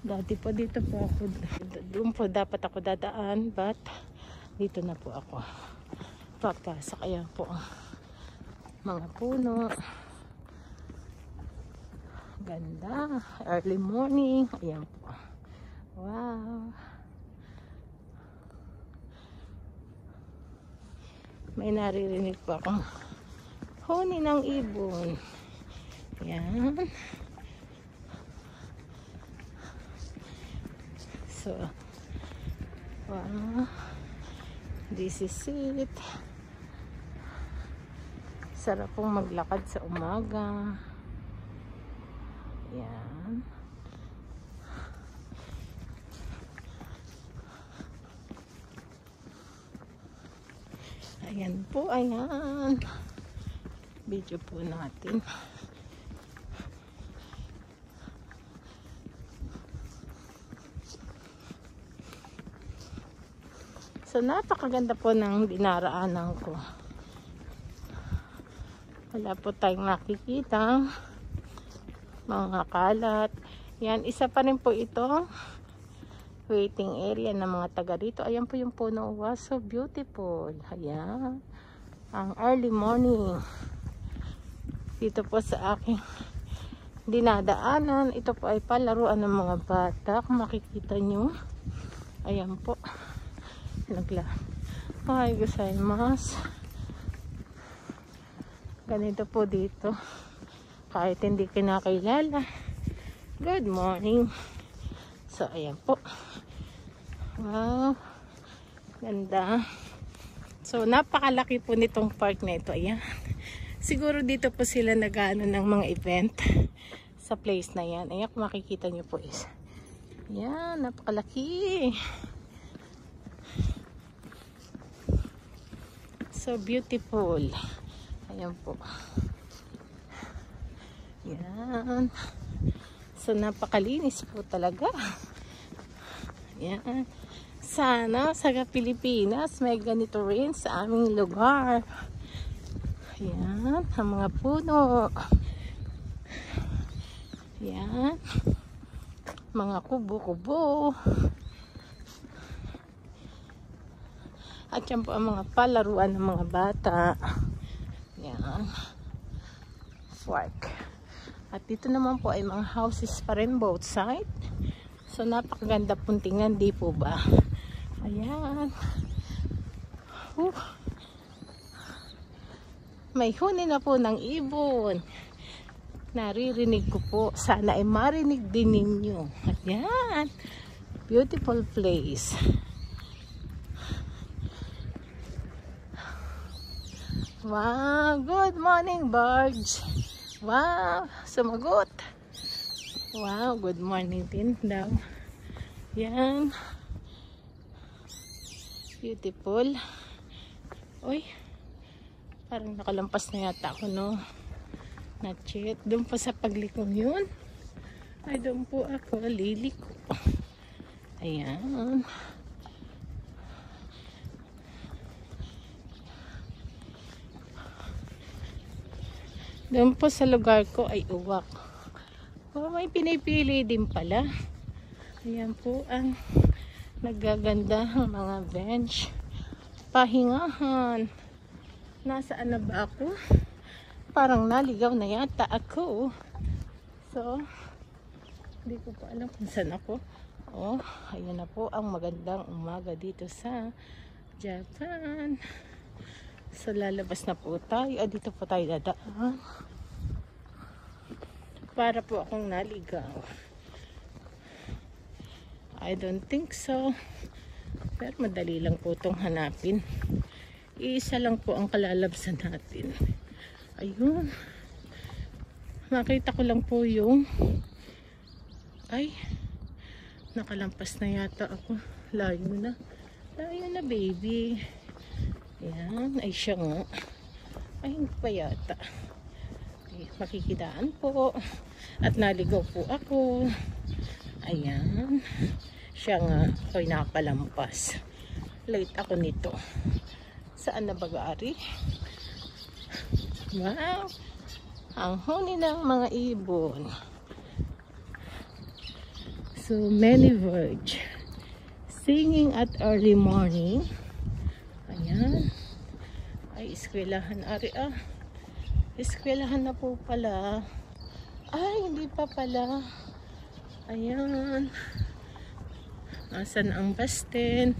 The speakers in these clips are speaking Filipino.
Dati po dito po ako, doon po dapat ako dadaan, but dito na po ako papasok. Ayan po mga puno, ganda, early morning. Ayan po, wow, may naririnig po akong huni ng ibon. Ayan. So, wow, this is it. Sarap pong maglakad sa umaga. Ayan. Ayan po, ayan. Video po natin. So, napakaganda po ng dinaraanan ko. Wala po tayong nakikita. Mga kalat. Yan, isa pa rin po ito. Waiting area ng mga taga rito. Ayan po yung puno. Wow, so beautiful. Ayan. Ang early morning. Dito po sa aking dinadaanan. Ito po ay palaruan ng mga bata. Kung makikita nyo. Ayan po. Ay, gozaimasu. Ganito po dito. Kahit hindi kinakilala. Good morning. So, ayan po. Wow. Ganda. So, napakalaki po nitong park na ito. Ayan. Siguro dito po sila nag-ano ng mga event sa place na yan. Ayan, kung makikita nyo po is. Ayan, napakalaki. So beautiful. Ayan po. Ayan. So napakalinis po talaga. Ayan. Sana sa Pilipinas may ganito rin sa aming lugar. Ayan. Ang mga puno. Ayan. Mga kubo-kubo. At yan po ang mga palaruan ng mga bata. Yan. Park. At dito naman po ay mga houses pa rin both side. So napakaganda pong tingnan, di po ba? Ayan. May huni na po ng ibon. Naririnig ko po. Sana ay marinig din ninyo. Ayan. Beautiful place. Wow, good morning birds. Wow, sumagot. Wow, good morning din daw. Yan. Beautiful. Uy, parang nakalampas na yata ako, no? Not yet. Doon pa sa paglikong yun. Ay, doon po ako liliko. Ayan. Doon po sa lugar ko ay uwak. Oh, may pinipili din pala. Ayan po ang nagaganda ang mga bench. Pahingahan. Nasaan na ba ako? Parang naligaw na yata ako. So, hindi ko pa alam kung saan ako. Oh, ayan na po ang magandang umaga dito sa Japan. So, lalabas na po tayo. Dito po tayo dadaan. Para po akong naligaw. I don't think so. Pero madali lang po itong hanapin. Iisa lang po ang kalalabsan natin. Ayun. Nakita ko lang po yung ay, nakalampas na yata ako. Layo na. Layo na, baby. Ayan, ay siya nga. Ay, hindi pa yata. Okay, makikitaan po. At naligaw po ako. Ayan. Siya nga, ako'y nakapalampas. Late ako nito. Saan na baga-ari? Wow! Ang huni ng mga ibon. So many birds singing at early morning. Ayan. Ay, eskwelahan. Ari eskwelahan na po pala. Ay, hindi pa pala. Ayan. Asan ang basten?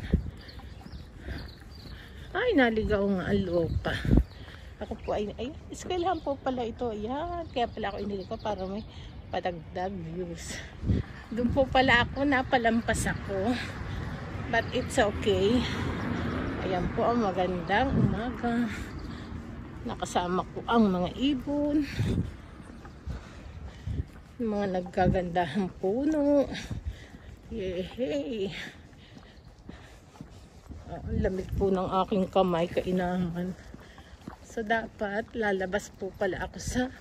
Ay, naligaw nga ang lupa. Ako po ay eskwelahan po pala ito. Ayan. Kaya pala ako iniligaw para may padagdag views. Doon po pala ako, napalampas ako. But it's okay. Ayan po ang magandang umaga. Nakasama ko ang mga ibon. Mga naggagandahang puno. Yehey. Ang lamig po ng aking kamay, kainaman. So dapat lalabas po pala ako sa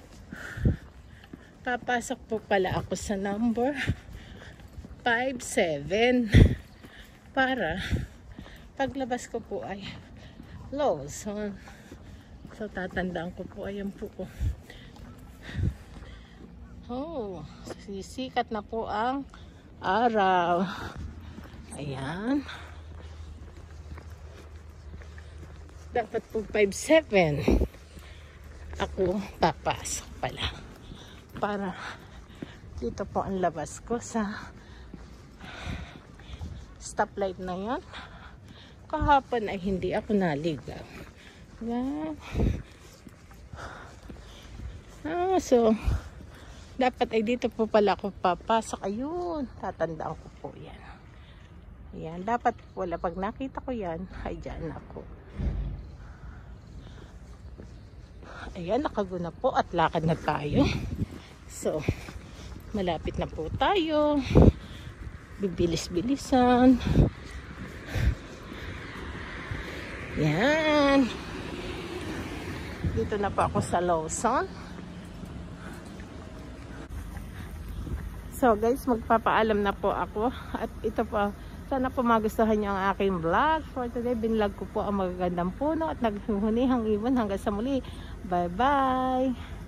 papasok po pala ako sa number 57 para paglabas ko po ay Lawson. So tatandaan ko po, ayan po ko. Oh, sisikat na po ang araw. Ayan. Dapat po 57 ako papasok pala. Para dito po ang labas ko sa stoplight na yan. Kahapon ay hindi ako naligaw. Wow. So dapat ay dito po pala ako papasok. Ayun, tatandaan ko po yan. Ayan, dapat wala pag nakita ko yan ay dyan ako. Ayan, nakaguna po at lakad na tayo. So, malapit na po tayo. Bibilis-bilisan. Yan. Dito na po ako sa Lawson. So guys, magpapaalam na po ako. At ito po, sana po magustuhan niyo ang aking vlog. For today, binlog ko po ang magagandang puno at naghuhunihang ibon. Hanggang sa muli. Bye-bye!